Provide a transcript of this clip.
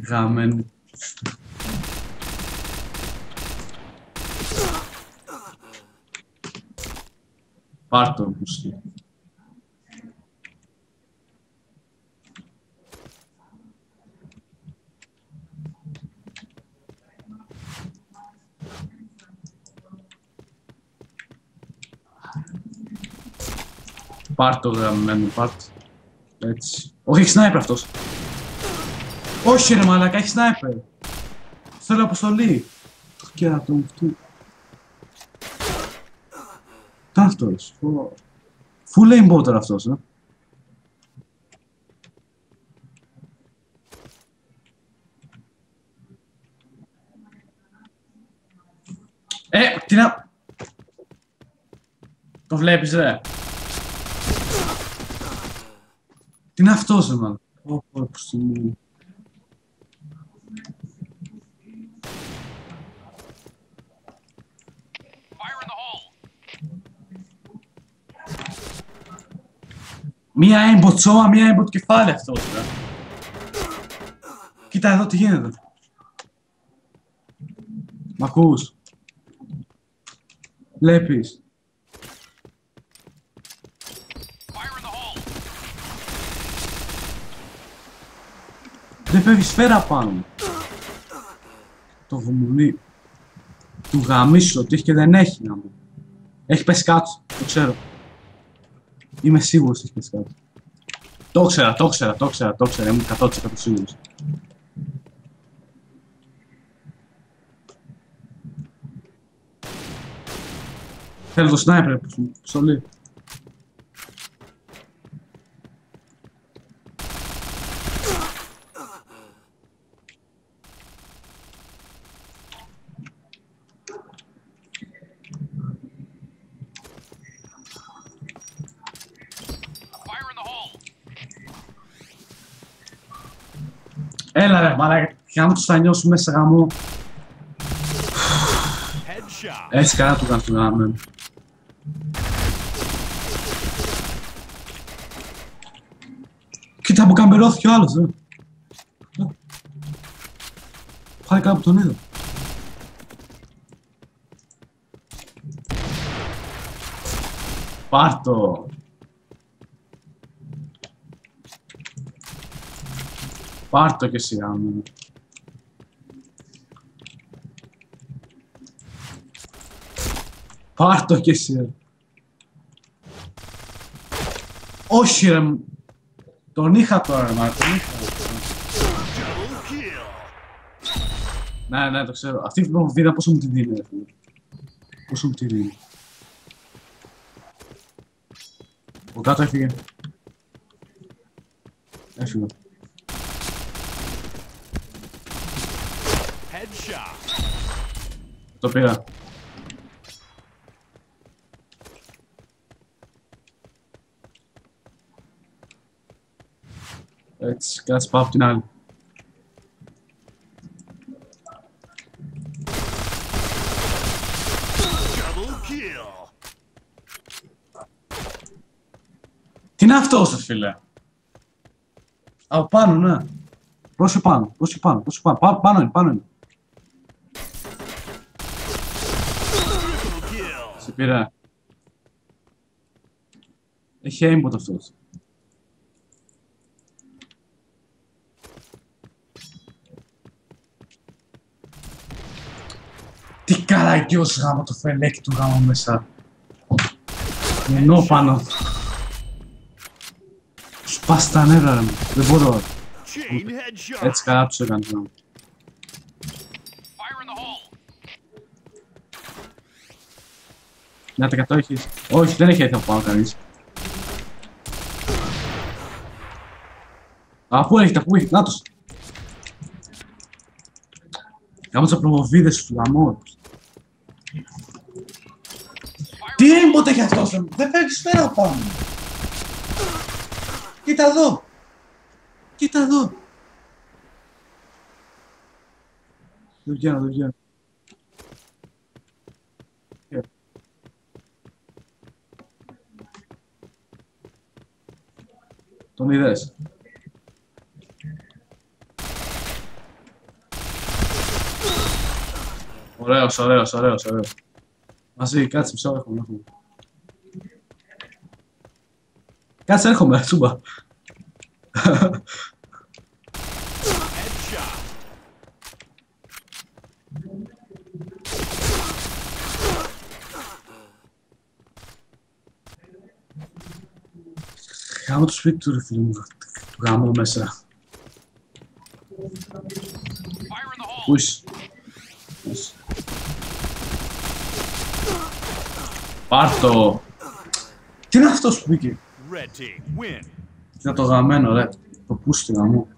Γαμένο. Πάρ' το, μουσική. Πάρ' το γραμμένο, πάρ' το. Έτσι. Όχι, έχει σνάιπερ αυτός. Όχι ρε μαλάκα, έχει σνάιπερ. Θέλω αποστολή. Το κέρατο μου αυτού. Τι είναι αυτός. Full aim botter αυτός, τι να... Το βλέπεις ρε. Τι είναι αυτός ρε μάλλον. Μία aimbot σώμα, μία aimbot κεφάλι αυτός ρε. Κοίτα εδώ τι γίνεται. Μ' ακούς. Βλέπεις. Δεν φεύγει σφαίρα πάνω μου. Το βομουνί. Του γαμίσω ότι έχει και δεν έχει να μου. Έχει πέσει κάτω, το ξέρω. Είμαι σίγουρος ότι έχει πέσει κάτω. Το ξέρα, είμαι 100% σίγουρος. Θέλω το σνάιπερ, ψωλή. Έλα ρε μαλάκα, για να τους θα νιώσουμε μέσα γαμό. Έτσι καλά του κάνω του γάμενο. Κοίτα που καμπερώθηκε ο άλλος, Πάλι κάπου τον είδα. Πάρ' το. Πάρ' το και εσύ γάμενο. Πάρ' το και εσύ. Όχι ρε. Τον είχα τώρα, μα τον είχα. Ναι, το ξέρω. Αυτή η προβίδα πόσο μου τη δίνει, ρε. Πόσο μου τη δίνει. Ο κάτω έφυγε. Έφυγε. Το πήρα. Έτσι, κάτσε πάω απ' την άλλη. Τι είναι αυτός, ρε φίλε. Από πάνω, ναι. Πρόσεχε πάνω. Πάνω είναι. Σε πήρα. Έχει aimbot αυτός. Τι καραγκιός γάμο το φελέκι του γάμο μέσα. Ενώ πάνω. Σπάς τα νεύρα ρε μου. Δεν μπορώ. Έτσι καλά τους έκανες γάμο. Να τα 100 έχεις. Όχι, δεν έχει έρθει από πάνω κανείς. Πού έχετε, πού έχετε, νάτος. Κάμω τις προβοβίδες του γαμώ. Τι aimbot έχει αυτός, δεν φεύγει σφαίρα πάνω. Κοίτα εδώ. Κοίτα εδώ. Δεν βγαίνω. Τον είδες. Ωραίος, ωραίος, ωραίος, ωραίος. Μαζί, κάτσε μισό, έρχομαι. Κάτσε, έρχομαι, τσούμπα. Γάμω το σπίτι του ρε φίλε μου, του γάμω μέσα. Πού είσαι? Πάρ' το! Τι είναι αυτός που μπήκε? Τι είναι το γαμμένο ρε, το πούστη γαμώ.